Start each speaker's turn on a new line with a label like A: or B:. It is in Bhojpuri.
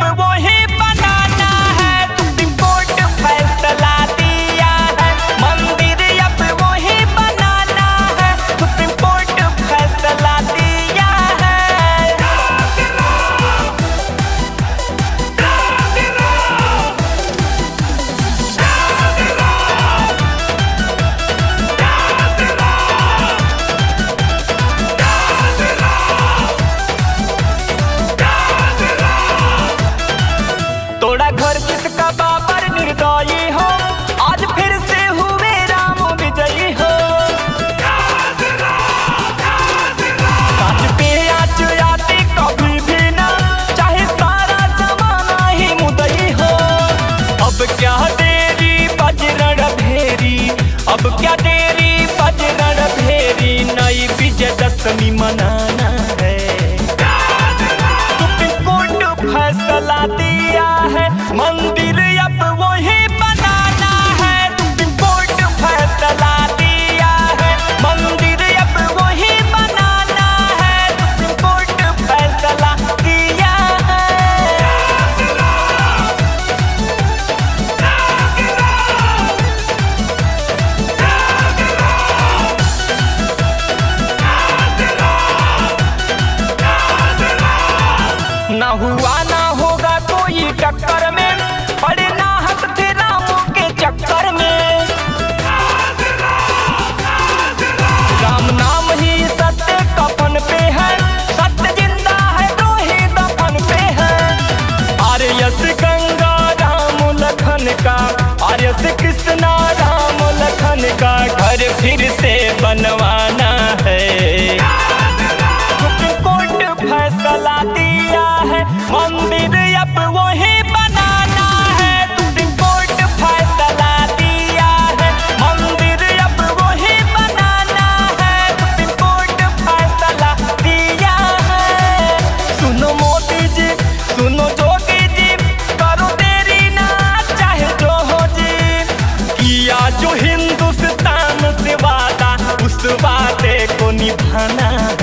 A: वही बनाना है। सुप्रीम कोर्ट फैसला दिया है, मंदिर अब वही बनाना है। सुप्रीम कोर्ट फैसला दिया है। तोड़ा घर जिसका बाबर निर्दयी हो, आज फिर से हुए राम विजयी हो। सच पे आज आते कभी भी ना, चाहे सारा जमाना ही मुदई हो। अब क्या देरी बजरंग भेरी, अब क्या देरी बजरंग भेरी, नई विजयदशमी मनाना है। सुप्रीम कोर्ट फैसला दिया है, मंदिर अब वही बनाना है। सुप्रीम कोर्ट फैसला दिया है, मंदिर अब वही बनाना है। सुप्रीम कोर्ट फैसला दिया है। ना हुआ ना होगा कोई टक्कर में, पड़े ना हक थे रामों के चक्कर में। राम नाम ही सत्य कफन पे है, सत्य जिंदा है द्रोही दफन पे है। आर्यस गंगा राम लखन का, आर्यस कृष्णा राम लखन का घर फिर से बनवाना है। सुप्रीम कोर्ट फैसला दिया है, मंदिर अब वही बनाना है। सुप्रीम कोर्ट फैसला दिया है, मंदिर अब वही बनाना है। सुप्रीम कोर्ट फैसला दिया है। सुनो मोदी जी, सुनो जोगी जी, करो देरी ना चाहे जो हो जी। किया जो हिंदुस्तान से वादा, उस वादे को निभाना